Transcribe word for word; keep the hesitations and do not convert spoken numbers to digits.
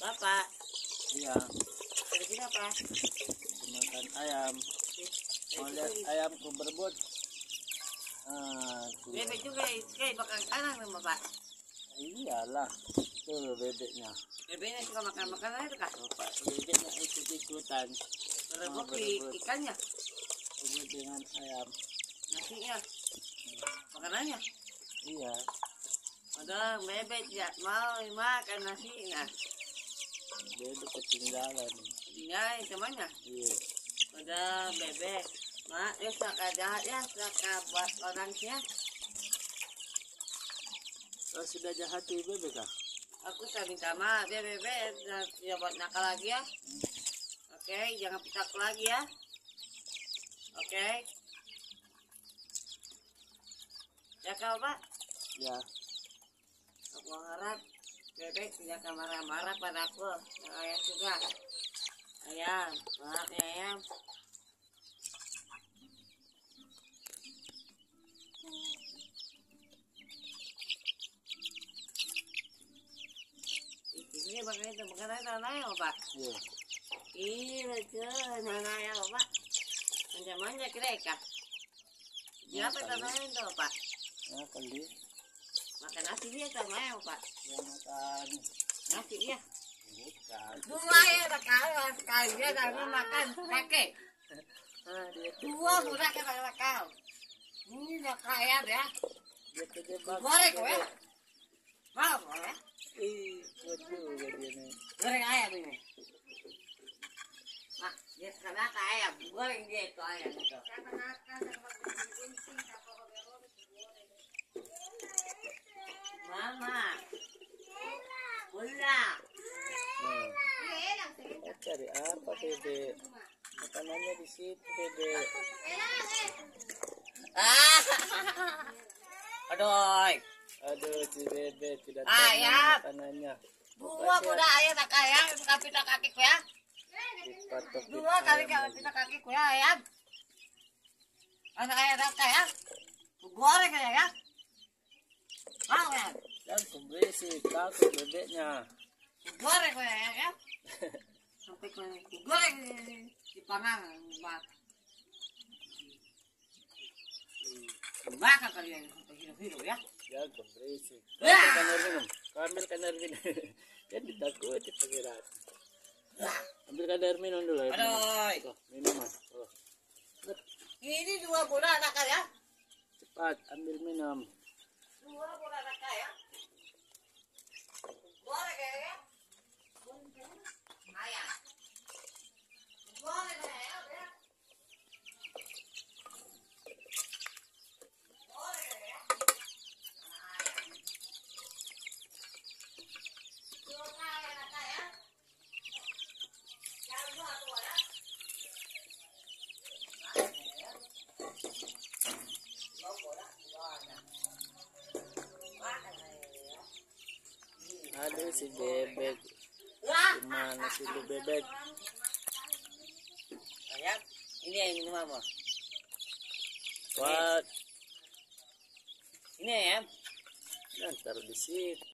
Bapak. Iya. Ada sini apa? Makan ayam. Mau lihat ayamku berebut. Ah, bebek juga, kayak bakal kanan kan Bapak? Iyalah, tuh bebeknya. Bebeknya suka makan makanan itu kak? Bapak, bebeknya ikut-ikutan. Berebut Oh, di berebut. ikannya, Berebut dengan ayam. nasinya, makanannya. Iya. Padahal bebek tidak mau makan nasinya. Bebek ketinggalan. Tinggal temannya. Iya. Padahal bebek, mak dia suka jahat ya, suka buat orang sih ya. Oh, sudah jahati bebek kah? Aku sudah minta maaf ya bebek, dia buat nakal lagi ya. Oke, jangan pitak lagi ya. Oke. Ya kau Pak, Ya. aku harap bebek tidak akan marah-marah pada aku. Dan ayam juga. Ayam, maaf ya ayam. Ini makanya itu makanan tanahnya Pak. Iya. Iya betul, tanahnya Pak. Manja-manja mereka. Siapa tanahnya itu Pak? Ya, kali. Makan nasi dia tanahnya Pak. Ya, makan. Nasi dia. Bukan. Dua ya tak kau, sekali dia karena makan kakek. Ah, dia Dua budak kata kata kau. Ini udah kaya ya. dia terjebak. Goreng kau ya. Mau kau ya? Ih, kuat juga dia nih. Goreng ayam ini. Nah, dia kenapa ayam? Goreng dia itu ayam itu. Mama. Bunda. Nah, kita cari apa bebek? Makanannya di situ bebek. Ah. Aduh. Aduh, si bebek tidak Ayam. tahu makanannya. Dua budak ayam tak kaya, tapi tak kakiku ya. Dipatok Dua kali kalau kita kakiku ya ayam. Anak ayam tak kaya. Goreng aja ya. Mau ya. Dan berisik, takut bebeknya. Goreng aja ya ya. Sampai ke goreng di pangan. Bakar kali ya sampai hidup-hidup ya. Jaga berisik. Ya. Ambilkan air minum. Kau ambilkan air minum. Dia ditakuti pengirat. Ambilkan air minum dulu. Air minum. Aduh. Tuh, minuman. Oh. Ini dua budak anak kaya. Cepat, ambil minum. Dua budak anak kaya. Goreng aja ya. Ayam. Goreng aja ya. Goreng aja ya. Ayam. Dua kaya anak kaya. Jangan dua dua ya. Aduh, si bebek. Gimana sih lu bebek? Ayam, ini yang minum apa? Kuat. Ini ayam. Dan taruh di situ.